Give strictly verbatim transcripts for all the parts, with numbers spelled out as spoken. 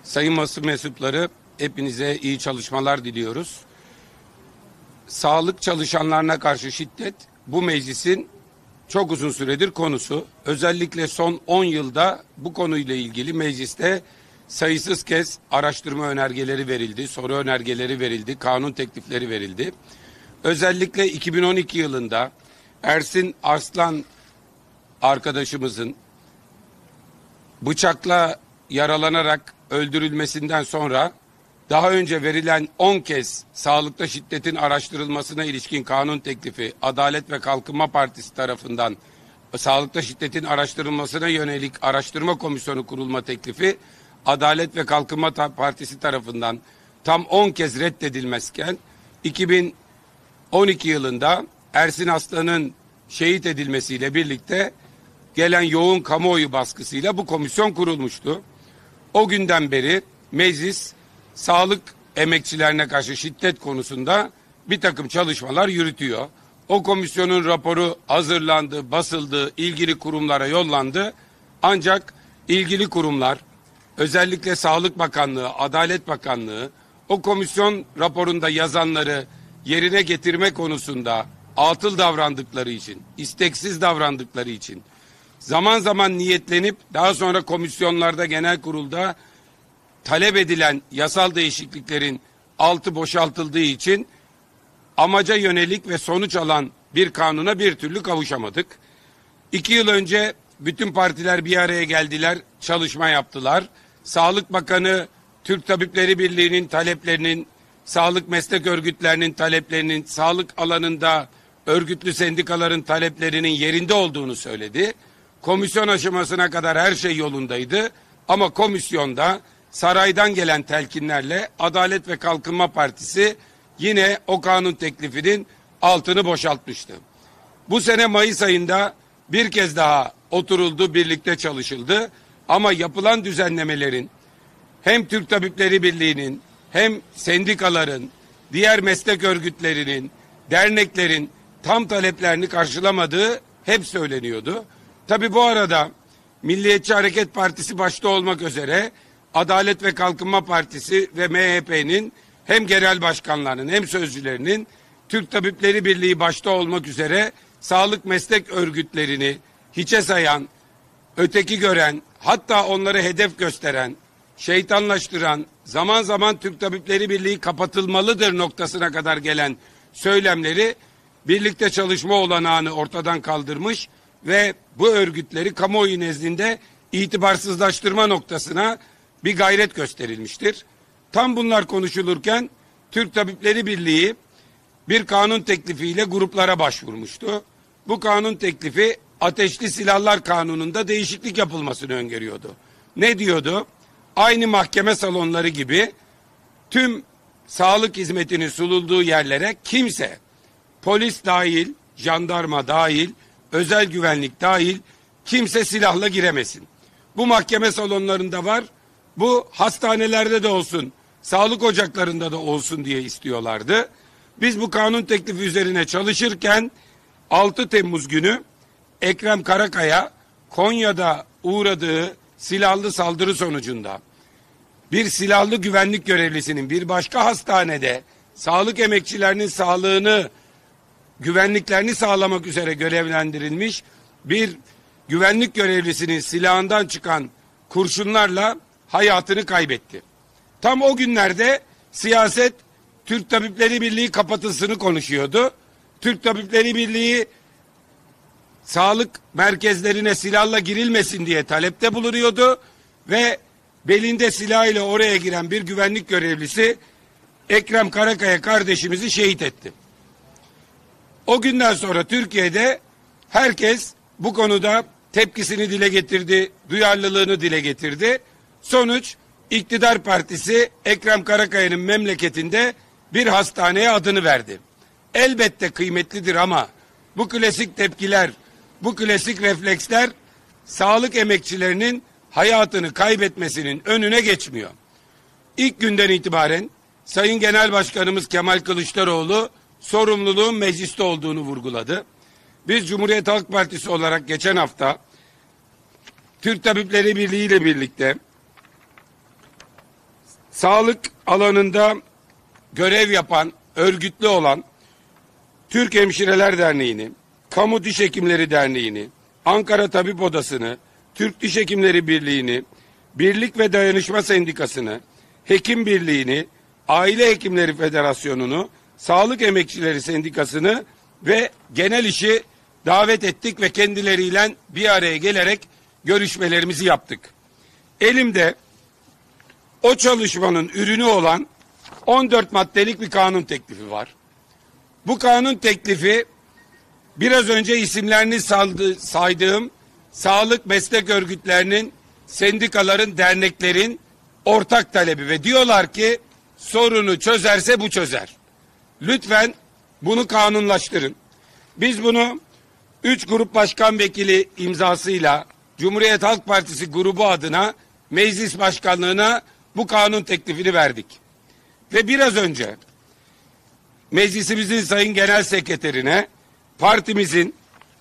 Sayın basın mensupları, hepinize iyi çalışmalar diliyoruz. Sağlık çalışanlarına karşı şiddet bu meclisin çok uzun süredir konusu. Özellikle son on yılda bu konuyla ilgili mecliste sayısız kez araştırma önergeleri verildi, soru önergeleri verildi, kanun teklifleri verildi. Özellikle iki bin on iki yılında Ersin Arslan arkadaşımızın bıçakla yaralanarak öldürülmesinden sonra daha önce verilen on kez sağlıkta şiddetin araştırılmasına ilişkin kanun teklifi Adalet ve Kalkınma Partisi tarafından sağlıkta şiddetin araştırılmasına yönelik araştırma komisyonu kurulma teklifi Adalet ve Kalkınma Partisi tarafından tam on kez reddedilmezken iki bin on iki yılında Ersin Arslan'ın şehit edilmesiyle birlikte gelen yoğun kamuoyu baskısıyla bu komisyon kurulmuştu. O günden beri meclis sağlık emekçilerine karşı şiddet konusunda bir takım çalışmalar yürütüyor. O komisyonun raporu hazırlandı, basıldı, ilgili kurumlara yollandı. Ancak ilgili kurumlar, özellikle Sağlık Bakanlığı, Adalet Bakanlığı, o komisyon raporunda yazanları yerine getirme konusunda atıl davrandıkları için, isteksiz davrandıkları için, zaman zaman niyetlenip daha sonra komisyonlarda, genel kurulda talep edilen yasal değişikliklerin altı boşaltıldığı için amaca yönelik ve sonuç alan bir kanuna bir türlü kavuşamadık. İki yıl önce bütün partiler bir araya geldiler, çalışma yaptılar. Sağlık Bakanı, Türk Tabipleri Birliği'nin taleplerinin, sağlık meslek örgütlerinin taleplerinin, sağlık alanında örgütlü sendikaların taleplerinin yerinde olduğunu söyledi. Komisyon aşamasına kadar her şey yolundaydı ama komisyonda saraydan gelen telkinlerle Adalet ve Kalkınma Partisi yine o kanun teklifinin altını boşaltmıştı. Bu sene Mayıs ayında bir kez daha oturuldu, birlikte çalışıldı ama yapılan düzenlemelerin hem Türk Tabipleri Birliği'nin hem sendikaların, diğer meslek örgütlerinin, derneklerin tam taleplerini karşılamadığı hep söyleniyordu. Tabii bu arada Milliyetçi Hareket Partisi başta olmak üzere Adalet ve Kalkınma Partisi ve M H P'nin hem genel başkanlarının hem sözcülerinin, Türk Tabipleri Birliği başta olmak üzere sağlık meslek örgütlerini hiçe sayan, öteki gören, hatta onları hedef gösteren, şeytanlaştıran, zaman zaman Türk Tabipleri Birliği kapatılmalıdır noktasına kadar gelen söylemleri birlikte çalışma olanağını ortadan kaldırmış ve bu örgütleri kamuoyu nezdinde itibarsızlaştırma noktasına bir gayret gösterilmiştir. Tam bunlar konuşulurken Türk Tabipleri Birliği bir kanun teklifiyle gruplara başvurmuştu. Bu kanun teklifi Ateşli Silahlar Kanunu'nda değişiklik yapılmasını öngörüyordu. Ne diyordu? Aynı mahkeme salonları gibi tüm sağlık hizmetinin sunulduğu yerlere kimse, polis dahil, jandarma dahil, özel güvenlik dahil kimse silahla giremesin. Bu mahkeme salonlarında var, bu hastanelerde de olsun, sağlık ocaklarında da olsun diye istiyorlardı. Biz bu kanun teklifi üzerine çalışırken altı Temmuz günü Ekrem Karakaya Konya'da uğradığı silahlı saldırı sonucunda bir silahlı güvenlik görevlisinin bir başka hastanede sağlık emekçilerinin sağlığını, güvenliklerini sağlamak üzere görevlendirilmiş bir güvenlik görevlisinin silahından çıkan kurşunlarla hayatını kaybetti. Tam o günlerde siyaset Türk Tabipleri Birliği kapatılsını konuşuyordu. Türk Tabipleri Birliği sağlık merkezlerine silahla girilmesin diye talepte bulunuyordu ve belinde silahıyla oraya giren bir güvenlik görevlisi Ekrem Karakaya kardeşimizi şehit etti. O günden sonra Türkiye'de herkes bu konuda tepkisini dile getirdi, duyarlılığını dile getirdi. Sonuç, iktidar partisi Ekrem Karakaya'nın memleketinde bir hastaneye adını verdi. Elbette kıymetlidir ama bu klasik tepkiler, bu klasik refleksler sağlık emekçilerinin hayatını kaybetmesinin önüne geçmiyor. İlk günden itibaren Sayın Genel Başkanımız Kemal Kılıçdaroğlu sorumluluğun mecliste olduğunu vurguladı. Biz Cumhuriyet Halk Partisi olarak geçen hafta Türk Tabipleri Birliği ile birlikte sağlık alanında görev yapan, örgütlü olan Türk Hemşireler Derneği'ni, Kamu Diş Hekimleri Derneği'ni, Ankara Tabip Odası'nı, Türk Diş Hekimleri Birliği'ni, Birlik ve Dayanışma Sendikası'nı, Hekim Birliği'ni, Aile Hekimleri Federasyonu'nu, Sağlık Emekçileri Sendikası'nı ve genel işi davet ettik ve kendileriyle bir araya gelerek görüşmelerimizi yaptık. Elimde o çalışmanın ürünü olan on dört maddelik bir kanun teklifi var. Bu kanun teklifi biraz önce isimlerini saydığım sağlık meslek örgütlerinin, sendikaların, derneklerin ortak talebi ve diyorlar ki sorunu çözerse bu çözer. Lütfen bunu kanunlaştırın. Biz bunu üç grup başkan vekili imzasıyla Cumhuriyet Halk Partisi grubu adına meclis başkanlığına bu kanun teklifini verdik. Ve biraz önce meclisimizin sayın genel sekreterine partimizin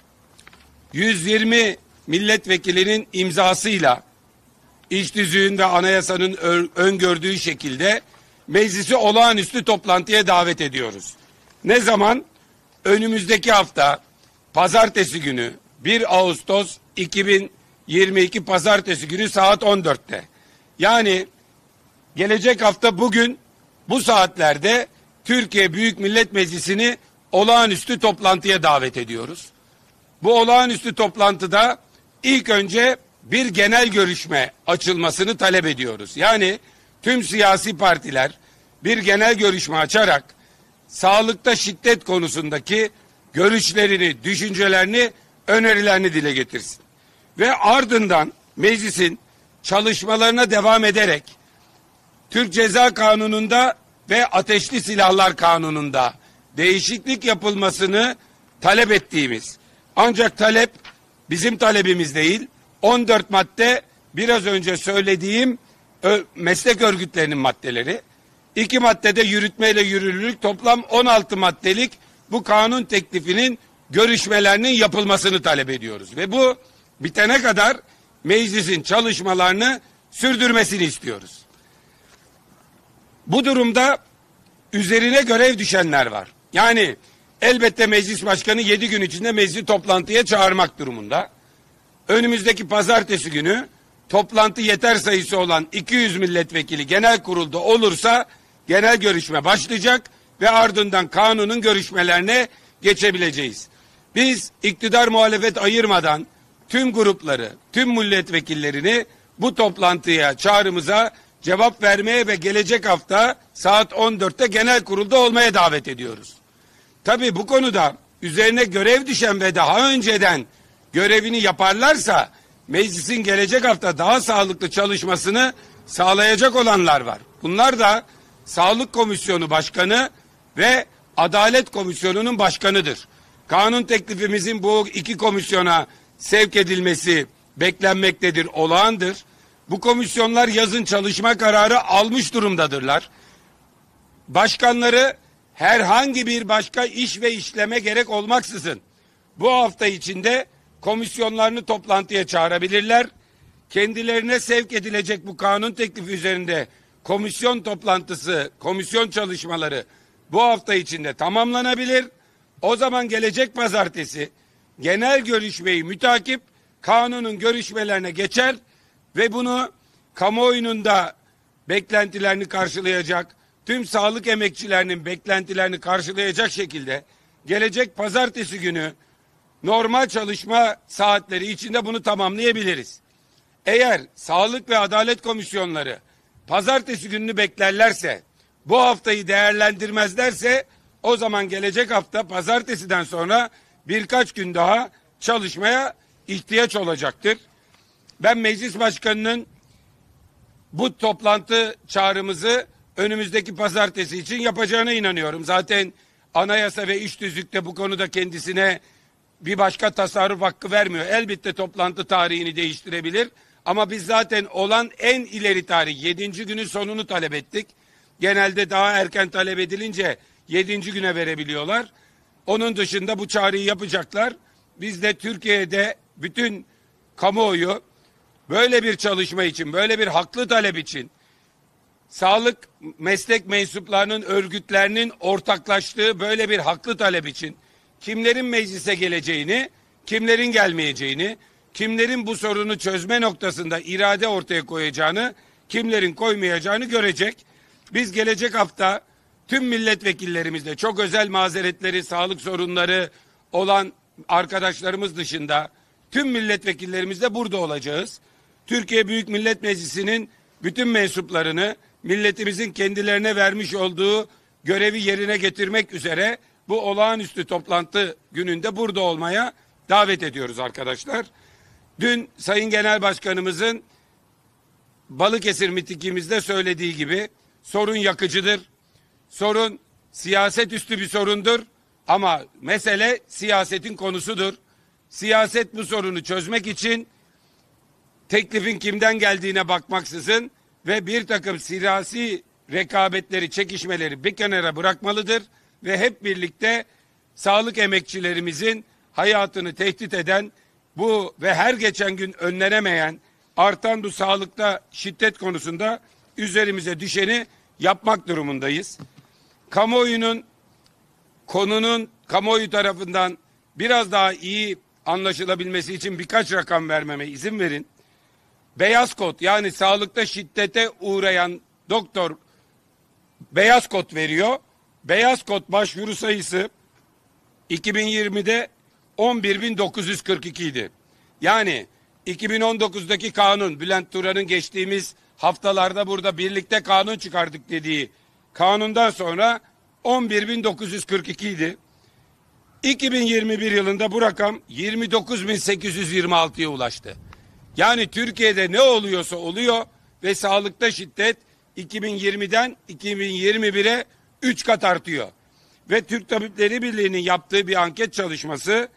yüz yirmi milletvekilinin imzasıyla iş tüzüğün ve anayasanın öngördüğü şekilde meclisi olağanüstü toplantıya davet ediyoruz. Ne zaman? Önümüzdeki hafta pazartesi günü bir Ağustos iki bin yirmi iki pazartesi günü saat on dörtte. Yani gelecek hafta bugün bu saatlerde Türkiye Büyük Millet Meclisi'ni olağanüstü toplantıya davet ediyoruz. Bu olağanüstü toplantıda ilk önce bir genel görüşme açılmasını talep ediyoruz. Yani tüm siyasi partiler bir genel görüşme açarak sağlıkta şiddet konusundaki görüşlerini, düşüncelerini, önerilerini dile getirsin. Ve ardından meclisin çalışmalarına devam ederek Türk Ceza Kanunu'nda ve Ateşli Silahlar Kanunu'nda değişiklik yapılmasını talep ettiğimiz, ancak talep bizim talebimiz değil, on dört madde biraz önce söylediğim meslek örgütlerinin maddeleri, iki maddede yürütmeyle yürürlülük, toplam on altı maddelik bu kanun teklifinin görüşmelerinin yapılmasını talep ediyoruz. Ve bu bitene kadar meclisin çalışmalarını sürdürmesini istiyoruz. Bu durumda üzerine görev düşenler var. Yani elbette meclis başkanı yedi gün içinde meclisi toplantıya çağırmak durumunda. Önümüzdeki pazartesi günü toplantı yeter sayısı olan iki yüz milletvekili genel kurulda olursa genel görüşme başlayacak ve ardından kanunun görüşmelerine geçebileceğiz. Biz iktidar muhalefet ayırmadan tüm grupları, tüm milletvekillerini bu toplantıya, çağrımıza cevap vermeye ve gelecek hafta saat on dörtte genel kurulda olmaya davet ediyoruz. Tabii bu konuda üzerine görev düşen ve daha önceden görevini yaparlarsa meclisin gelecek hafta daha sağlıklı çalışmasını sağlayacak olanlar var. Bunlar da Sağlık Komisyonu Başkanı ve Adalet Komisyonu'nun başkanıdır. Kanun teklifimizin bu iki komisyona sevk edilmesi beklenmektedir, olağandır. Bu komisyonlar yazın çalışma kararı almış durumdadırlar. Başkanları herhangi bir başka iş ve işleme gerek olmaksızın bu hafta içinde komisyonlarını toplantıya çağırabilirler. Kendilerine sevk edilecek bu kanun teklifi üzerinde komisyon toplantısı, komisyon çalışmaları bu hafta içinde tamamlanabilir. O zaman gelecek pazartesi genel görüşmeyi mütakip kanunun görüşmelerine geçer ve bunu kamuoyunun da beklentilerini karşılayacak, tüm sağlık emekçilerinin beklentilerini karşılayacak şekilde gelecek pazartesi günü normal çalışma saatleri içinde bunu tamamlayabiliriz. Eğer Sağlık ve Adalet Komisyonları pazartesi gününü beklerlerse, bu haftayı değerlendirmezlerse o zaman gelecek hafta pazartesiden sonra birkaç gün daha çalışmaya ihtiyaç olacaktır. Ben meclis başkanının bu toplantı çağrımızı önümüzdeki pazartesi için yapacağına inanıyorum. Zaten anayasa ve iş tüzükte bu konuda kendisine bir başka tasarruf hakkı vermiyor. Elbette toplantı tarihini değiştirebilir. Ama biz zaten olan en ileri tarih yedinci günün sonunu talep ettik. Genelde daha erken talep edilince yedinci güne verebiliyorlar. Onun dışında bu çağrıyı yapacaklar. Biz de Türkiye'de bütün kamuoyu böyle bir çalışma için, böyle bir haklı talep için sağlık meslek mensuplarının örgütlerinin ortaklaştığı böyle bir haklı talep için kimlerin meclise geleceğini, kimlerin gelmeyeceğini, kimlerin bu sorunu çözme noktasında irade ortaya koyacağını, kimlerin koymayacağını görecek. Biz gelecek hafta tüm milletvekillerimizle çok özel mazeretleri, sağlık sorunları olan arkadaşlarımız dışında tüm milletvekillerimizle burada olacağız. Türkiye Büyük Millet Meclisi'nin bütün mensuplarını milletimizin kendilerine vermiş olduğu görevi yerine getirmek üzere bu olağanüstü toplantı gününde burada olmaya davet ediyoruz arkadaşlar. Dün Sayın Genel Başkanımızın Balıkesir mitingimizde söylediği gibi sorun yakıcıdır. Sorun siyaset üstü bir sorundur ama mesele siyasetin konusudur. Siyaset bu sorunu çözmek için teklifin kimden geldiğine bakmaksızın ve bir takım siyasi rekabetleri, çekişmeleri bir kenara bırakmalıdır ve hep birlikte sağlık emekçilerimizin hayatını tehdit eden bu ve her geçen gün önlenemeyen artan bu sağlıkta şiddet konusunda üzerimize düşeni yapmak durumundayız. Kamuoyunun konunun kamuoyu tarafından biraz daha iyi anlaşılabilmesi için birkaç rakam vermeme izin verin. Beyaz kod, yani sağlıkta şiddete uğrayan doktor beyaz kod veriyor. Beyaz kod başvuru sayısı iki bin yirmide on bir bin dokuz yüz kırk iki idi. Yani iki bin on dokuzdaki kanun, Bülent Turan'ın geçtiğimiz haftalarda burada birlikte kanun çıkardık dediği kanundan sonra on bir bin dokuz yüz kırk iki idi. iki bin yirmi bir yılında bu rakam yirmi dokuz bin sekiz yüz yirmi altıya ulaştı. Yani Türkiye'de ne oluyorsa oluyor ve sağlıkta şiddet iki bin yirmiden iki bin yirmi bire üç kat artıyor. Ve Türk Tabipleri Birliği'nin yaptığı bir anket çalışması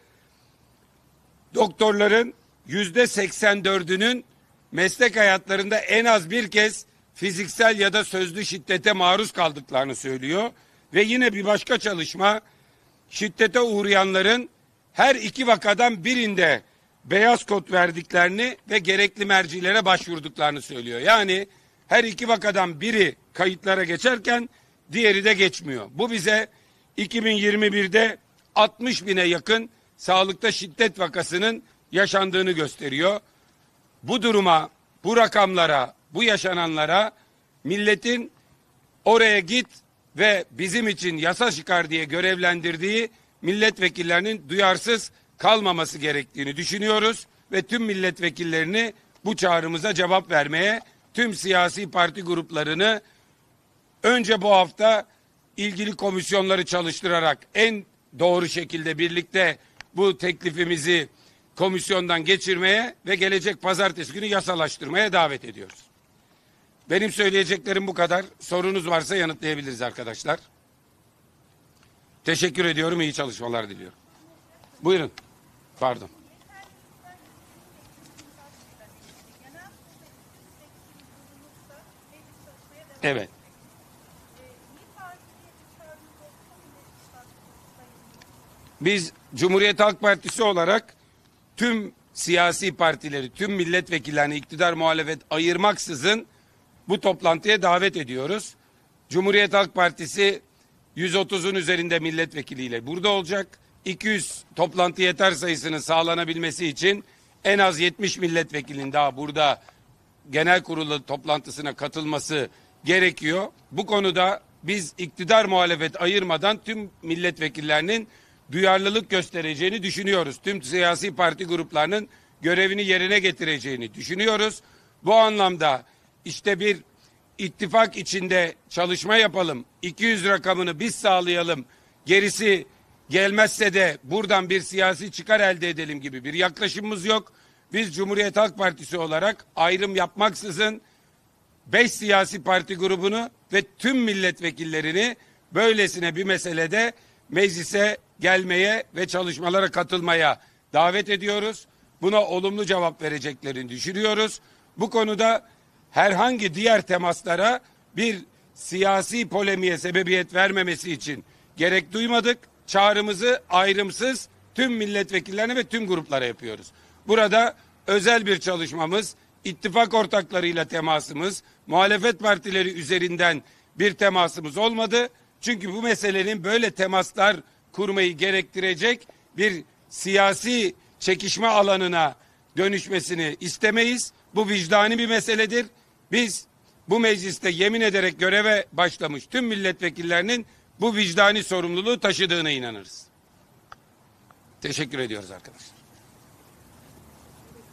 doktorların yüzde seksen dördünün meslek hayatlarında en az bir kez fiziksel ya da sözlü şiddete maruz kaldıklarını söylüyor. Ve yine bir başka çalışma şiddete uğrayanların her iki vakadan birinde beyaz kod verdiklerini ve gerekli mercilere başvurduklarını söylüyor. Yani her iki vakadan biri kayıtlara geçerken diğeri de geçmiyor. Bu bize iki bin yirmi birde altmış bine yakın sağlıkta şiddet vakasının yaşandığını gösteriyor. Bu duruma, bu rakamlara, bu yaşananlara milletin oraya git ve bizim için yasa çıkar diye görevlendirdiği milletvekillerinin duyarsız kalmaması gerektiğini düşünüyoruz ve tüm milletvekillerini bu çağrımıza cevap vermeye, tüm siyasi parti gruplarını önce bu hafta ilgili komisyonları çalıştırarak en doğru şekilde birlikte bu teklifimizi komisyondan geçirmeye ve gelecek pazartesi günü yasalaştırmaya davet ediyoruz. Benim söyleyeceklerim bu kadar. Sorunuz varsa yanıtlayabiliriz arkadaşlar. Teşekkür ediyorum. İyi çalışmalar diliyorum. Buyurun. Pardon. Evet. Biz Cumhuriyet Halk Partisi olarak tüm siyasi partileri, tüm milletvekillerini iktidar muhalefet ayırmaksızın bu toplantıya davet ediyoruz. Cumhuriyet Halk Partisi yüz otuzun üzerinde milletvekiliyle burada olacak. iki yüz toplantı yeter sayısının sağlanabilmesi için en az yetmiş milletvekilinin daha burada genel kurulu toplantısına katılması gerekiyor. Bu konuda biz iktidar muhalefet ayırmadan tüm milletvekillerinin duyarlılık göstereceğini düşünüyoruz. Tüm siyasi parti gruplarının görevini yerine getireceğini düşünüyoruz. Bu anlamda işte bir ittifak içinde çalışma yapalım, iki yüz rakamını biz sağlayalım, gerisi gelmezse de buradan bir siyasi çıkar elde edelim gibi bir yaklaşımımız yok. Biz Cumhuriyet Halk Partisi olarak ayrım yapmaksızın beş siyasi parti grubunu ve tüm milletvekillerini böylesine bir meselede meclise gelmeye ve çalışmalara katılmaya davet ediyoruz. Buna olumlu cevap vereceklerini düşünüyoruz. Bu konuda herhangi diğer temaslara bir siyasi polemiğe sebebiyet vermemesi için gerek duymadık. Çağrımızı ayrımsız tüm milletvekillerine ve tüm gruplara yapıyoruz. Burada özel bir çalışmamız, ittifak ortaklarıyla temasımız, muhalefet partileri üzerinden bir temasımız olmadı. Çünkü bu meselenin böyle temaslar kurmayı gerektirecek bir siyasi çekişme alanına dönüşmesini istemeyiz. Bu vicdani bir meseledir. Biz bu mecliste yemin ederek göreve başlamış tüm milletvekillerinin bu vicdani sorumluluğu taşıdığına inanırız. Teşekkür ediyoruz arkadaşlar.